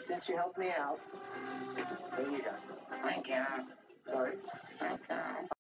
Since you helped me out, there you go. Thank you. Sorry. Thank you.